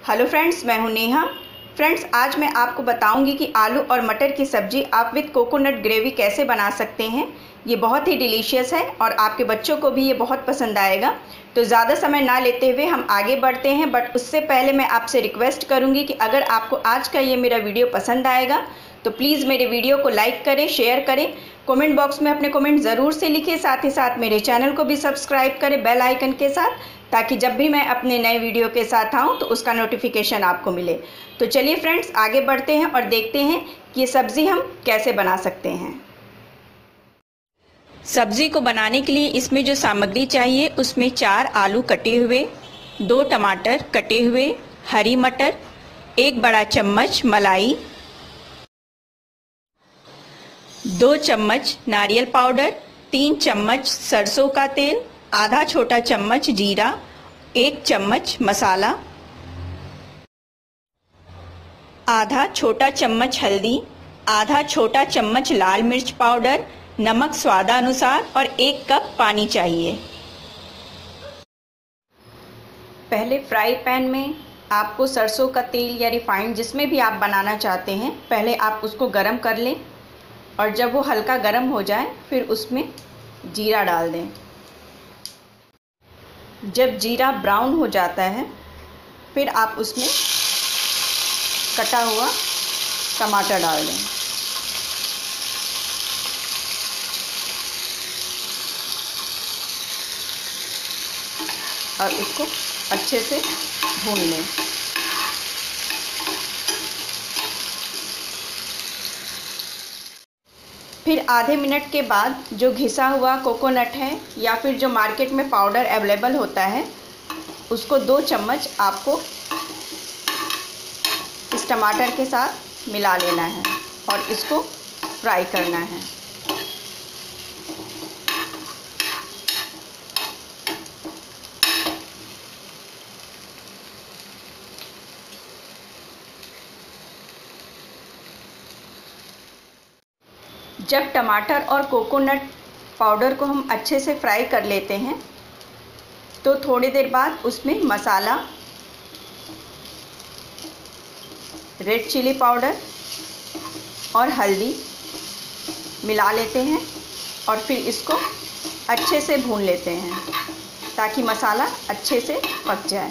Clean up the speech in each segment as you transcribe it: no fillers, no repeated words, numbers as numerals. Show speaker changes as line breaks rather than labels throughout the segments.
Hello friends, मैं हूं Neha. Friends, आज मैं आपको बताऊंगी कि आलू और मटर की सब्ज़ी आप विद कोकोनट ग्रेवी कैसे बना सकते हैं। ये बहुत ही डिलीशियस है और आपके बच्चों को भी ये बहुत पसंद आएगा। तो ज़्यादा समय ना लेते हुए हम आगे बढ़ते हैं, बट उससे पहले मैं आपसे रिक्वेस्ट करूंगी कि अगर आपको आज का ये मेरा वीडियो पसंद आएगा तो प्लीज़ मेरे वीडियो को लाइक करें, शेयर करें, कमेंट बॉक्स में अपने कमेंट ज़रूर से लिखें। साथ ही साथ मेरे चैनल को भी सब्सक्राइब करें बेल आइकन के साथ, ताकि जब भी मैं अपने नए वीडियो के साथ आऊँ तो उसका नोटिफिकेशन आपको मिले। तो चलिए फ्रेंड्स, आगे बढ़ते हैं और देखते हैं कि ये सब्ज़ी हम कैसे बना सकते हैं। सब्ज़ी को बनाने के लिए इसमें जो सामग्री चाहिए उसमें 4 आलू कटे हुए, 2 टमाटर कटे हुए, हरी मटर, 1 बड़ा चम्मच मलाई, 2 चम्मच नारियल पाउडर, 3 चम्मच सरसों का तेल, आधा छोटा चम्मच जीरा, 1 चम्मच मसाला, आधा छोटा चम्मच हल्दी, आधा छोटा चम्मच लाल मिर्च पाउडर, नमक स्वादानुसार और 1 कप पानी चाहिए। पहले फ्राई पैन में आपको सरसों का तेल या रिफाइंड जिसमें भी आप बनाना चाहते हैं, पहले आप उसको गरम कर लें और जब वो हल्का गरम हो जाए फिर उसमें जीरा डाल दें। जब जीरा ब्राउन हो जाता है फिर आप उसमें कटा हुआ टमाटर डाल दें। और इसको अच्छे से भून लें। फिर आधे मिनट के बाद जो घिसा हुआ कोकोनट है या फिर जो मार्केट में पाउडर अवेलेबल होता है, उसको 2 चम्मच आपको इस टमाटर के साथ मिला लेना है और इसको फ्राई करना है। जब टमाटर और कोकोनट पाउडर को हम अच्छे से फ्राई कर लेते हैं तो थोड़ी देर बाद उसमें मसाला, रेड चिली पाउडर और हल्दी मिला लेते हैं और फिर इसको अच्छे से भून लेते हैं ताकि मसाला अच्छे से पक जाए।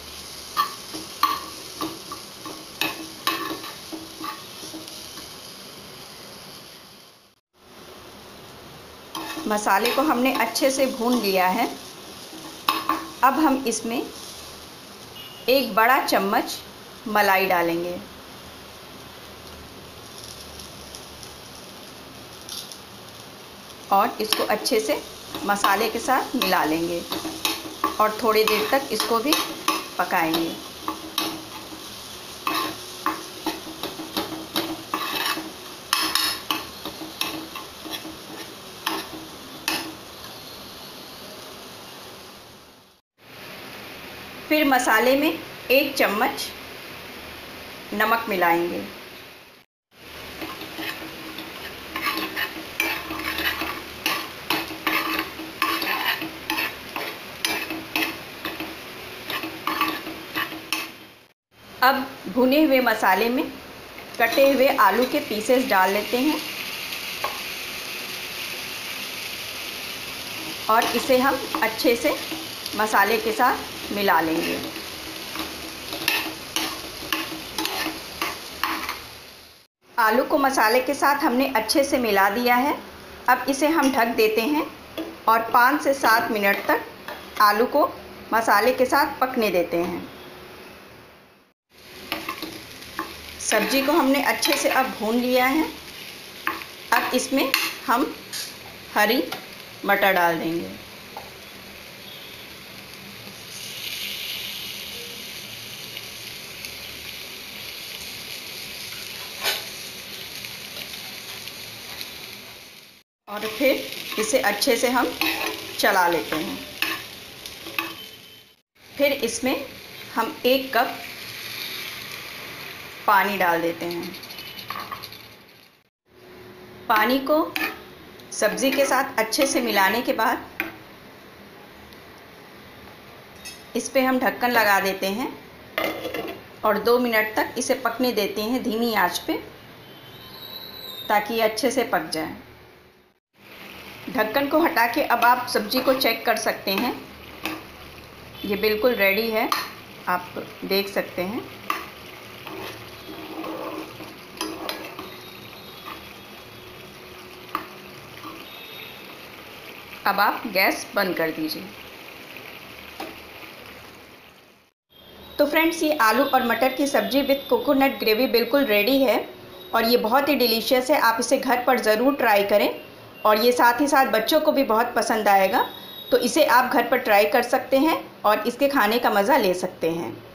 मसाले को हमने अच्छे से भून लिया है। अब हम इसमें 1 बड़ा चम्मच मलाई डालेंगे और इसको अच्छे से मसाले के साथ मिला लेंगे और थोड़ी देर तक इसको भी पकाएंगे। फिर मसाले में 1 चम्मच नमक मिलाएंगे। अब भुने हुए मसाले में कटे हुए आलू के पीसेस डाल लेते हैं और इसे हम अच्छे से मसाले के साथ मिला लेंगे। आलू को मसाले के साथ हमने अच्छे से मिला दिया है। अब इसे हम ढक देते हैं और 5 से 7 मिनट तक आलू को मसाले के साथ पकने देते हैं। सब्जी को हमने अच्छे से अब भून लिया है। अब इसमें हम हरी मटर डाल देंगे और फिर इसे अच्छे से हम चला लेते हैं। फिर इसमें हम 1 कप पानी डाल देते हैं। पानी को सब्ज़ी के साथ अच्छे से मिलाने के बाद इस पे हम ढक्कन लगा देते हैं और 2 मिनट तक इसे पकने देते हैं धीमी आंच पे, ताकि ये अच्छे से पक जाए। ढक्कन को हटा के अब आप सब्ज़ी को चेक कर सकते हैं। ये बिल्कुल रेडी है, आप देख सकते हैं। अब आप गैस बंद कर दीजिए। तो फ्रेंड्स, ये आलू और मटर की सब्ज़ी विथ कोकोनट ग्रेवी बिल्कुल रेडी है और ये बहुत ही डिलीशियस है। आप इसे घर पर ज़रूर ट्राई करें और ये साथ ही साथ बच्चों को भी बहुत पसंद आएगा। तो इसे आप घर पर ट्राई कर सकते हैं और इसके खाने का मज़ा ले सकते हैं।